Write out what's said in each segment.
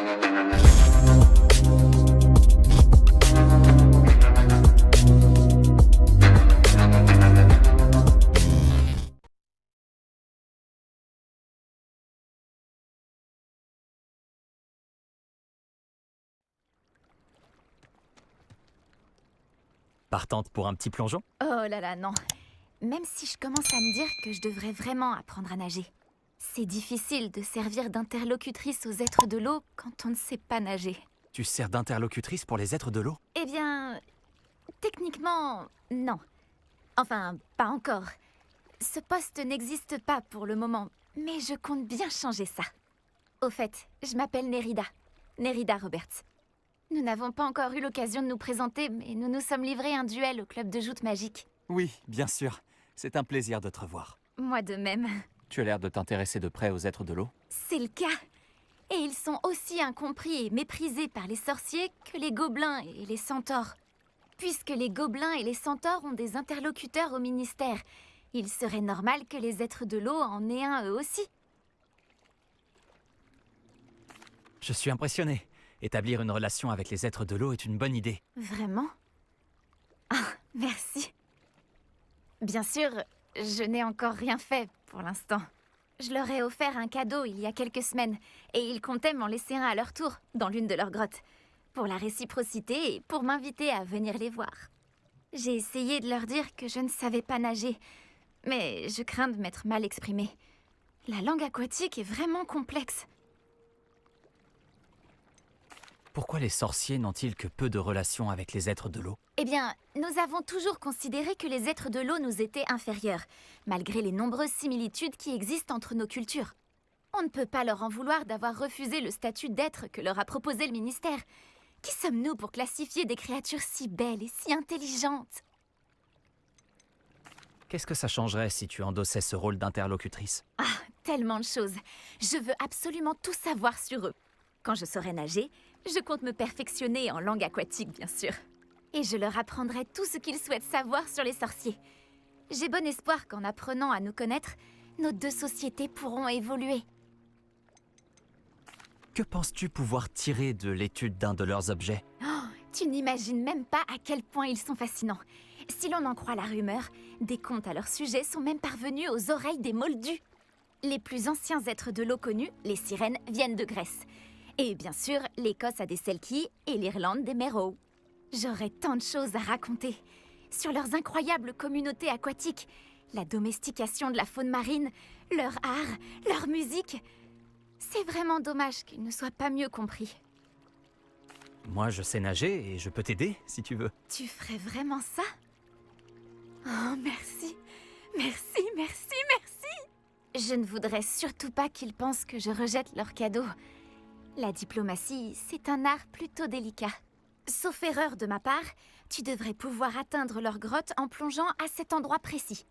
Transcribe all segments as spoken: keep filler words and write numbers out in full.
Partante pour un petit plongeon? Oh là là, non. Même si je commence à me dire que je devrais vraiment apprendre à nager. C'est difficile de servir d'interlocutrice aux êtres de l'eau quand on ne sait pas nager. Tu sers d'interlocutrice pour les êtres de l'eau? Eh bien, techniquement, non. Enfin, pas encore. Ce poste n'existe pas pour le moment, mais je compte bien changer ça. Au fait, je m'appelle Nérida. Nérida Roberts. Nous n'avons pas encore eu l'occasion de nous présenter, mais nous nous sommes livrés un duel au club de joute magique. Oui, bien sûr. C'est un plaisir de te revoir. Moi de même. Tu as l'air de t'intéresser de près aux êtres de l'eau. C'est le cas. Et ils sont aussi incompris et méprisés par les sorciers que les gobelins et les centaures. Puisque les gobelins et les centaures ont des interlocuteurs au ministère, il serait normal que les êtres de l'eau en aient un eux aussi. Je suis impressionné. Établir une relation avec les êtres de l'eau est une bonne idée. Vraiment? Ah, merci. Bien sûr, je n'ai encore rien fait pour l'instant. Je leur ai offert un cadeau il y a quelques semaines, et ils comptaient m'en laisser un à leur tour, dans l'une de leurs grottes, pour la réciprocité et pour m'inviter à venir les voir. J'ai essayé de leur dire que je ne savais pas nager, mais je crains de m'être mal exprimée. La langue aquatique est vraiment complexe. Pourquoi les sorciers n'ont-ils que peu de relations avec les êtres de l'eau? Eh bien, nous avons toujours considéré que les êtres de l'eau nous étaient inférieurs, malgré les nombreuses similitudes qui existent entre nos cultures. On ne peut pas leur en vouloir d'avoir refusé le statut d'être que leur a proposé le ministère. Qui sommes-nous pour classifier des créatures si belles et si intelligentes? Qu'est-ce que ça changerait si tu endossais ce rôle d'interlocutrice? Ah, tellement de choses. Je veux absolument tout savoir sur eux. Quand je saurai nager, je compte me perfectionner en langue aquatique, bien sûr. Et je leur apprendrai tout ce qu'ils souhaitent savoir sur les sorciers. J'ai bon espoir qu'en apprenant à nous connaître, nos deux sociétés pourront évoluer. Que penses-tu pouvoir tirer de l'étude d'un de leurs objets? Oh, tu n'imagines même pas à quel point ils sont fascinants. Si l'on en croit la rumeur, des contes à leur sujet sont même parvenus aux oreilles des Moldus. Les plus anciens êtres de l'eau connus, les sirènes, viennent de Grèce. Et bien sûr, l'Écosse a des Selkies et l'Irlande des Merrow. J'aurais tant de choses à raconter. Sur leurs incroyables communautés aquatiques, la domestication de la faune marine, leur art, leur musique. C'est vraiment dommage qu'ils ne soient pas mieux compris. Moi, je sais nager et je peux t'aider, si tu veux. Tu ferais vraiment ça? Oh, merci. Merci, merci, merci. Je ne voudrais surtout pas qu'ils pensent que je rejette leurs cadeaux. La diplomatie, c'est un art plutôt délicat. Sauf erreur de ma part, tu devrais pouvoir atteindre leur grotte en plongeant à cet endroit précis.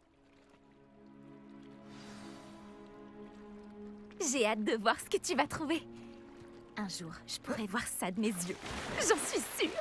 J'ai hâte de voir ce que tu vas trouver. Un jour, je pourrai voir ça de mes yeux. J'en suis sûre.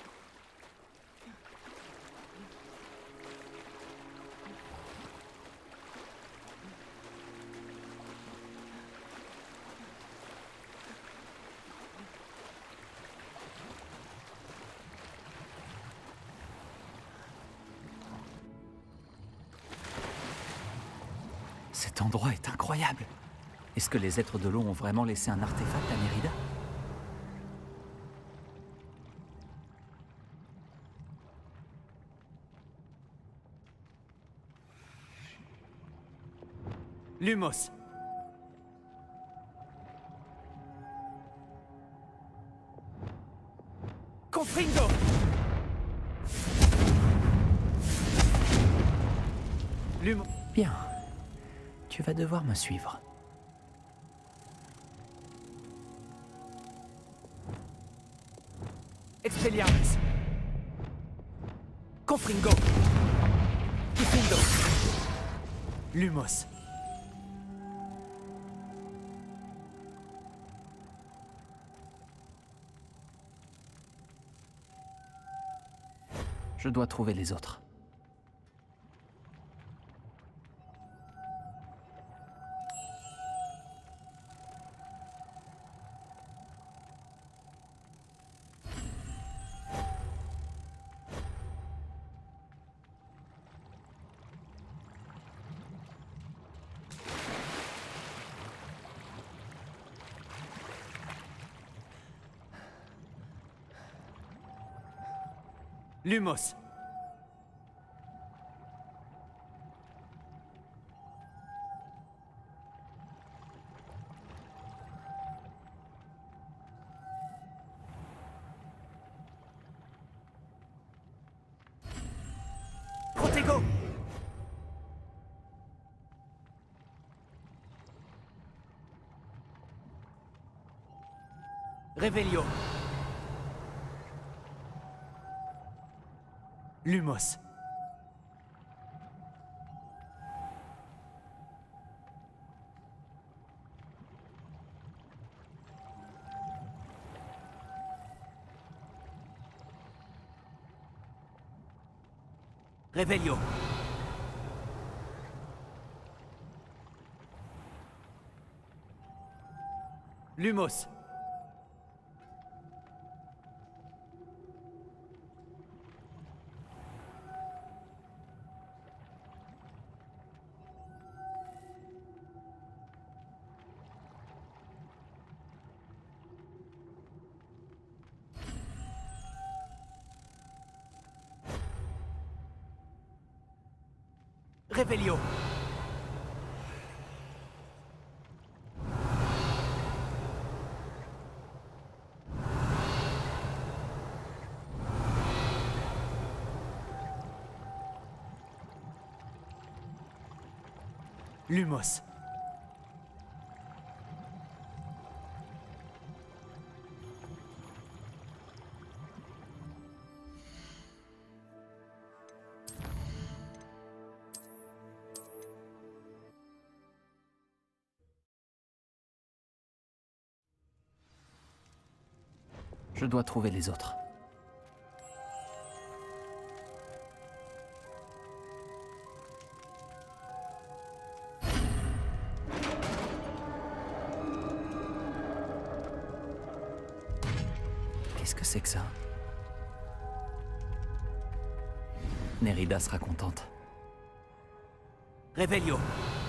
Cet endroit est incroyable. Est-ce que les êtres de l'eau ont vraiment laissé un artefact à Nérida? Lumos. Confringo. Lumos. Bien. Tu vas devoir me suivre. Expelliarmus. Confringo. Kifindo. Lumos. Je dois trouver les autres. Lumos. Protego. Revelio. Lumos. Revelio. Lumos. Revelio. Lumos. Je dois trouver les autres. Qu'est-ce que c'est que ça? Nerida sera contente. Revelio.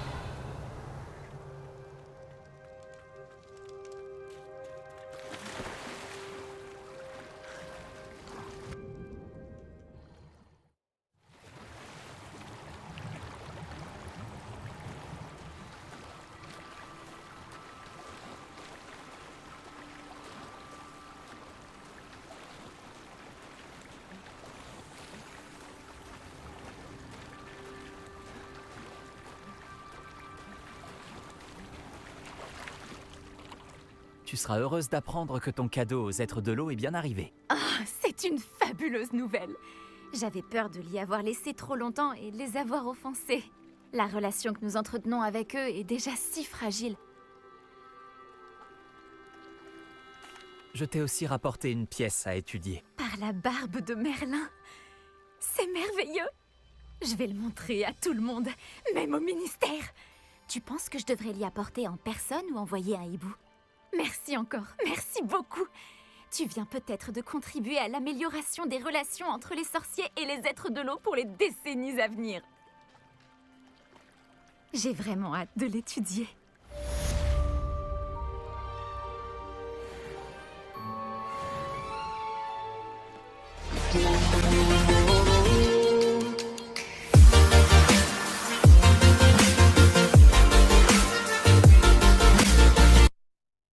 Tu seras heureuse d'apprendre que ton cadeau aux êtres de l'eau est bien arrivé. Oh, c'est une fabuleuse nouvelle. J'avais peur de l'y avoir laissé trop longtemps et de les avoir offensés. La relation que nous entretenons avec eux est déjà si fragile. Je t'ai aussi rapporté une pièce à étudier. Par la barbe de Merlin. C'est merveilleux. Je vais le montrer à tout le monde, même au ministère. Tu penses que je devrais l'y apporter en personne ou envoyer un hibou? Merci encore, merci beaucoup. Tu viens peut-être de contribuer à l'amélioration des relations entre les sorciers et les êtres de l'eau pour les décennies à venir. J'ai vraiment hâte de l'étudier. Thank you.